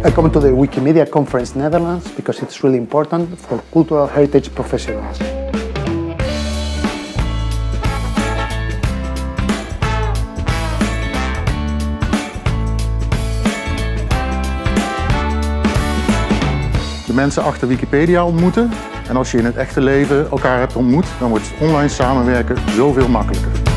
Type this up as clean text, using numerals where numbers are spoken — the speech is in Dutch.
I come to the Wikimedia Conference Netherlands because it's really important for cultural heritage professionals. De mensen achter Wikipedia ontmoeten. En als je in het echte leven elkaar hebt ontmoet, dan wordt online samenwerken zoveel makkelijker.